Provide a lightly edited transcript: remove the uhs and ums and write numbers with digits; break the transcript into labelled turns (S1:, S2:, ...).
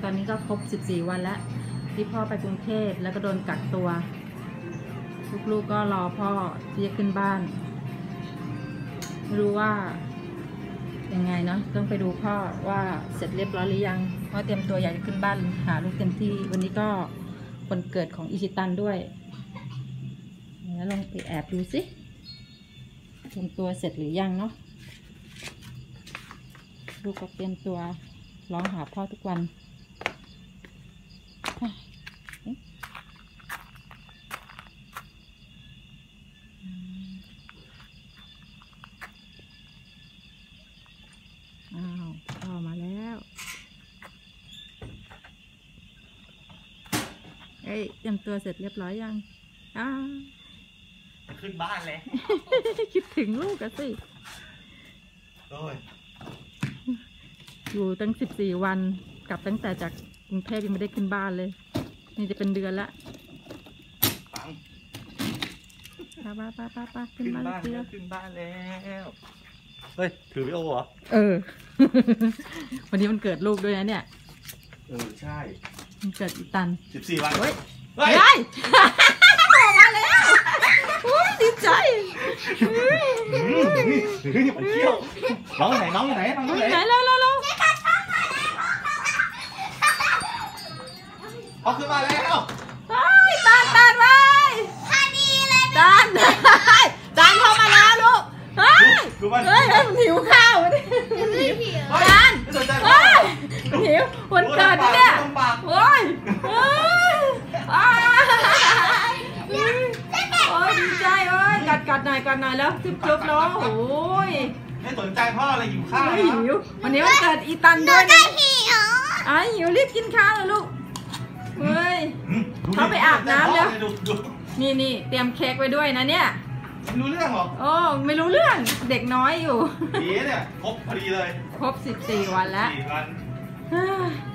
S1: ตอนนี้ก็ครบ14 วันแล้วที่พ่อไปกรุงเทพแล้วก็โดนกักตัวลูกๆก็รอพ่อที่จะขึ้นบ้านไม่รู้ว่ายังไงเนาะต้องไปดูพ่อว่าเสร็จเรียบร้อยหรือยังเพราะเตรียมตัวอยากจะขึ้นบ้านหาลูกเต็มที่วันนี้ก็วันเกิดของอิชิตันด้วยแล้วลองไปแอบดูสิเตรียมตัวเสร็จหรือยังเนาะลูกก็เตรียมตัวร้องหาพ่อทุกวันอ้าวพ่อมาแล้วเอ้ยเตรียมตัวเสร็จเรียบร้อยยัง
S2: ขึ้นบ้านเลย
S1: คิดถึงลูกกันสิอยู่ตั้ง14 วันกลับตั้งแต่จากกรุงเทพยังไม่ได้ขึ้นบ้านเลยนี่จะเป็นเดือนละป้าขึ้นบ้านแล้ว
S2: ขึ้นบ้านแล้วเฮ้ยถือวิโอเหรอ
S1: วันนี้มันเกิดลูกด้วยนะเนี่ย
S2: ใช่
S1: มันเกิดอีตัน
S2: 14 วัน
S1: เฮ้ยมาแล้วดีใจ
S2: มันเที่ยวน้องไหนแล้วเอาขึ้นมาแล้ว
S1: ตานไว้พอดีเลยตานเข้ามาแล้วลูกเฮ้ยมันหิวข้าวตานหิววันเกิดเนี่ยโอ้ยดีใจกัดหน่อยแล้วจุ๊บน้องโอ้ย
S2: ไม่สนใจพ่ออะไรหิวข้าว
S1: หิววันนี้วันเกิดอีตันด้วยนะหิวรีบกินข้าวเลยลูกเฮ้ยเขาไปอาบน้ำแล้วนี่เตรียมเค้กไว้ด้วยนะเนี่ย
S2: ไม่รู้เรื่องหรอ
S1: ไม่รู้เรื่องเด็กน้อยอยู่
S2: เนี่ยครบพอดีเลย
S1: ครบ14 วันแล้ว